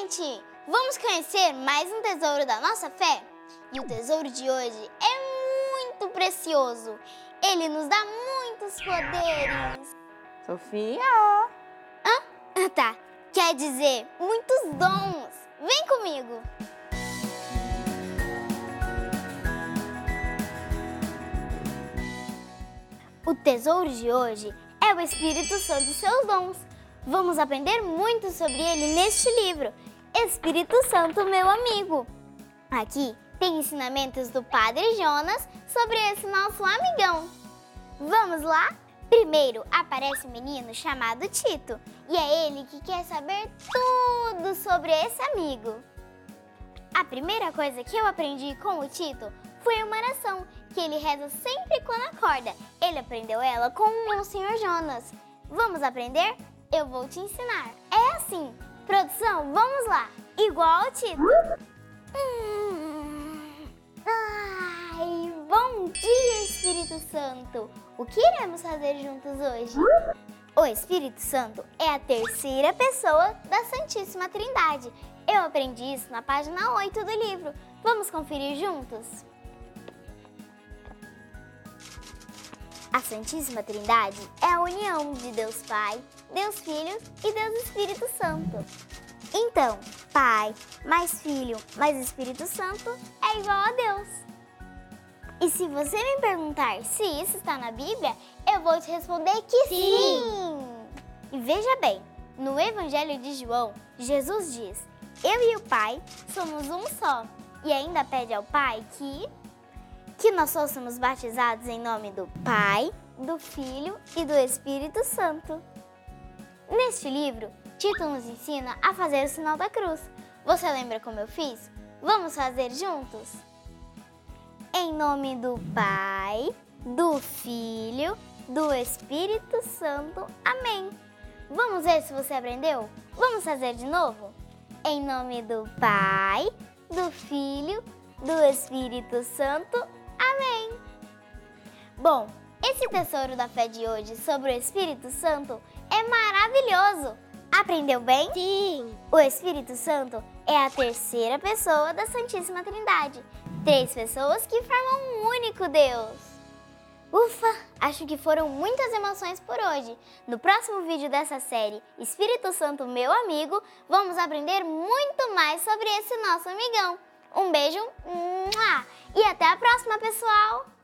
gente! Vamos conhecer mais um tesouro da nossa fé? E o tesouro de hoje é muito precioso. Ele nos dá muitos poderes. Sofia! Tá, quer dizer muitos dons. Vem comigo! O tesouro de hoje é o Espírito Santo e seus dons. Vamos aprender muito sobre ele neste livro, Espírito Santo, meu amigo. Aqui tem ensinamentos do Padre Jonas sobre esse nosso amigão. Vamos lá? Primeiro aparece um menino chamado Tito e é ele que quer saber tudo sobre esse amigo. A primeira coisa que eu aprendi com o Tito foi uma oração que ele reza sempre quando acorda. Ele aprendeu ela com o Senhor Jonas. Vamos aprender? Eu vou te ensinar. É assim. Produção, vamos lá. Igual ao Tito. Ai, bom dia, Espírito Santo. O que iremos fazer juntos hoje? O Espírito Santo é a terceira pessoa da Santíssima Trindade. Eu aprendi isso na página 8 do livro. Vamos conferir juntos? A Santíssima Trindade é a união de Deus Pai, Deus Filho e Deus Espírito Santo. Então, Pai mais Filho mais Espírito Santo é igual a Deus. E se você me perguntar se isso está na Bíblia, eu vou te responder que sim! E veja bem, no Evangelho de João, Jesus diz: eu e o Pai somos um só. E ainda pede ao Pai que nós fôssemos batizados em nome do Pai, do Filho e do Espírito Santo. Neste livro, Tito nos ensina a fazer o sinal da cruz. Você lembra como eu fiz? Vamos fazer juntos? Em nome do Pai, do Filho, do Espírito Santo. Amém. Vamos ver se você aprendeu? Vamos fazer de novo? Em nome do Pai, do Filho, do Espírito Santo. Amém. Bom, esse tesouro da fé de hoje sobre o Espírito Santo é maravilhoso. Aprendeu bem? Sim! O Espírito Santo é a terceira pessoa da Santíssima Trindade. 3 pessoas que formam um único Deus. Ufa! Acho que foram muitas emoções por hoje. No próximo vídeo dessa série, Espírito Santo, meu amigo, vamos aprender muito mais sobre esse nosso amigão. Um beijo e até a próxima, pessoal!